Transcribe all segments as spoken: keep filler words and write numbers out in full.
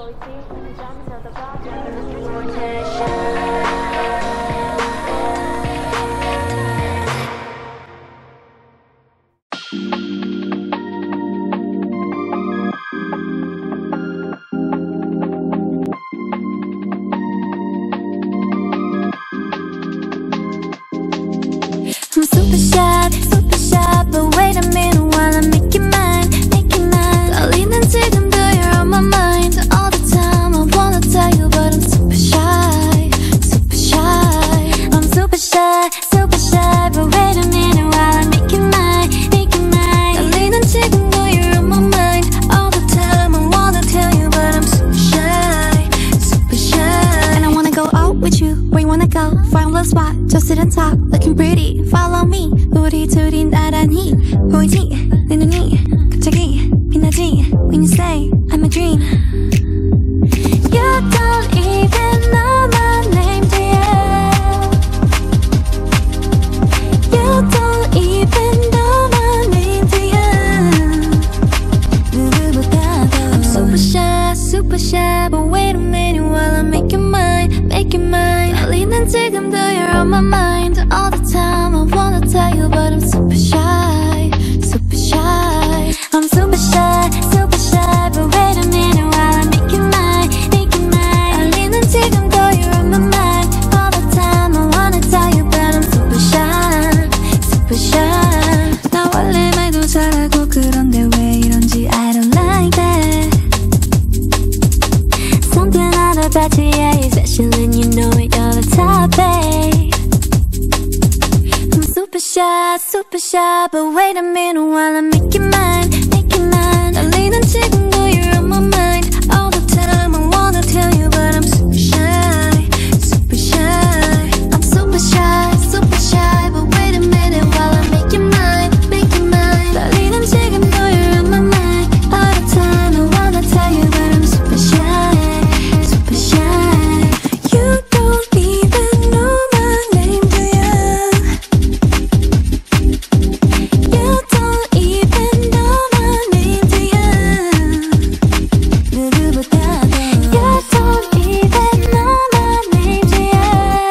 I'm super shy, super shy, but wait a minute while I make you mine, make you mine. 떨리는 지금도 you're on my mind all the time. I wanna tell you, but I'm super shy, super shy. I'm super shy, super shy, but wait a minute while I make you mine, make you mine. 떨리는 지금도 you're on my mind all the time. I wanna tell you, but I'm super shy, super shy. And I wanna go out with you, where you wanna go? Find a little spot, just sit and talk, looking pretty. Follow me, 우리 둘이 나란히 보이지? 내 눈이 갑자기 빛나지? When you say I'm a dream. You don't even know my name, do you? You don't even know my name, do you? 누구보다도 I'm super shy, super shy, but wait a minute while I make you mine, make you mine. 떨리는 지금도 you're on my mind all the time. I wanna tell you, but I'm super shy, super shy. I'm super shy, super shy, but wait a minute while I make you mine, make you mine. 떨리는 지금도 you're on my mind all the time. I wanna tell you, but I'm super shy, super shy. 나 원래 말도 잘하고 그런데 왜 이런지 I don't like that. Something out about you, yeah, you're special and you know it, you're the top, babe. I'm super shy, super shy, but wait a minute while I make you mine, make you mine. 떨리는 지금도 you're on my mind all the time. I wanna tell you, but I'm super shy, super shy. I'm super shy, super shy, but wait a minute while I make you mine, make you mine. 떨리는 지금도 you're on my mind all the time. I wanna tell you, but I'm super shy, super shy. You don't even know my name, do you? You don't even know my name, do you? 누구보다도 You don't even know my name, do you?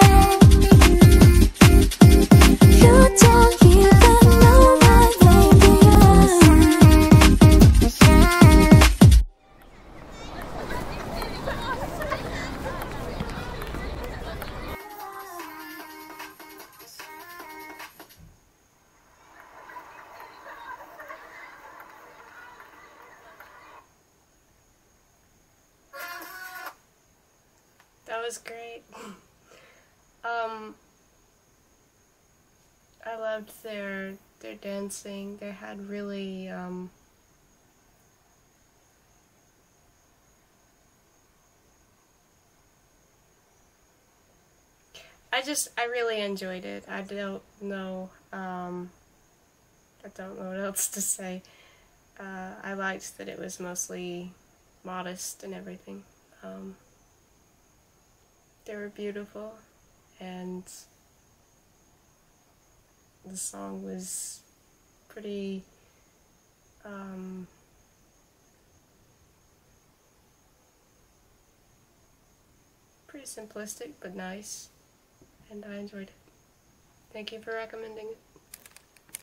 You don't even know my name, do you? That was great. um, I loved their their dancing. They had really um, I just I really enjoyed it. I don't know um, I don't know what else to say. Uh, I liked that it was mostly modest and everything. Um, They were beautiful, and the song was pretty, um, pretty simplistic but nice, and I enjoyed it. Thank you for recommending it.